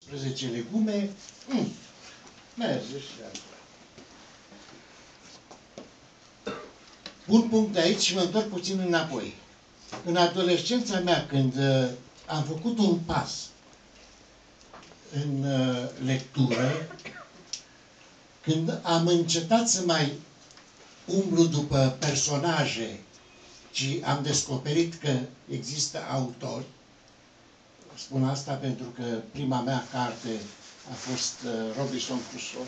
10 legume, merge și asta. Pun punct de aici și mă întorc puțin înapoi. În adolescența mea, când am făcut un pas în lectură, când am încetat să mai umblu după personaje, ci am descoperit că există autori. Spun asta pentru că prima mea carte a fost Robinson Crusoe.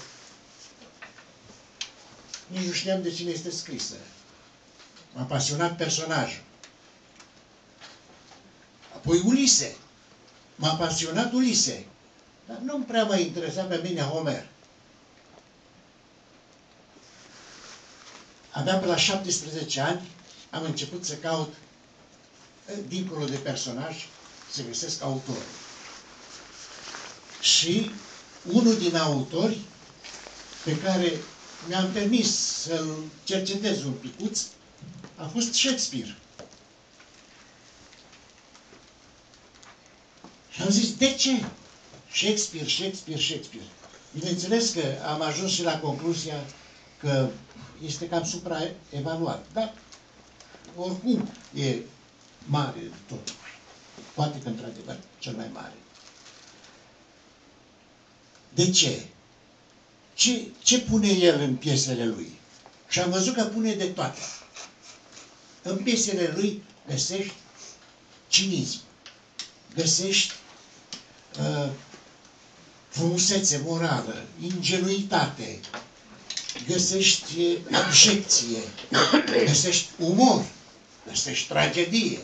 Nici nu știam de cine este scrisă. M-a pasionat personajul. Apoi Ulise. M-a pasionat Ulise. Dar nu prea m-a interesat pe mine Homer. Abia pe la 17 ani am început să caut, dincolo de personaj, să găsesc autori. Și unul din autori pe care mi-am permis să-l cercetez un picuț a fost Shakespeare. Și am zis, de ce? Shakespeare, Shakespeare, Shakespeare. Bineînțeles că am ajuns și la concluzia că este cam supraevaluat. Dar oricum e mare tot. Poate că într-adevăr cel mai mare. De ce? Ce pune el în piesele lui? Și am văzut că pune de toate. În piesele lui găsești cinism, găsești frumusețe morală, ingenuitate, găsești abjecție, găsești umor, găsești tragedie,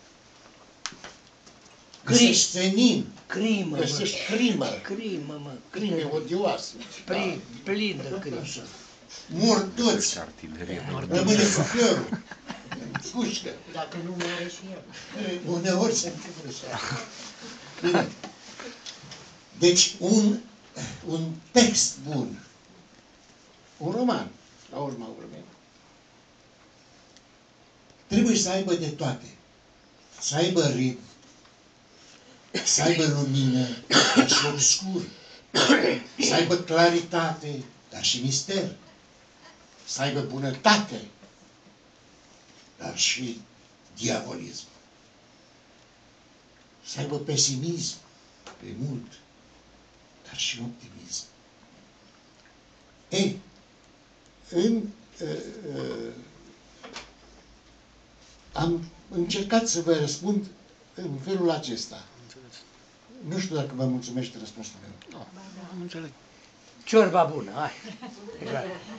găsești senin, crimă, găsești crimă. Crimă odioasă. Plin de crimă. Mor toți. Rămâne șoferul. Scușcă. Dacă nu moare și el. Uneori se întâmplă așa. Bine. Deci un text bun, un roman, la urma urmei, trebuie să aibă de toate. Să aibă ritm, să aibă lumină, dar și obscur, să aibă claritate, dar și mister, să aibă bunătate, dar și diavolism, să aibă pesimism, pe mult, dar și optimism. Ei, am încercat să vă răspund în felul acesta. Nu știu dacă vă mulțumește răspunsul meu. Nu, am înțeles. Ciorba bună, hai.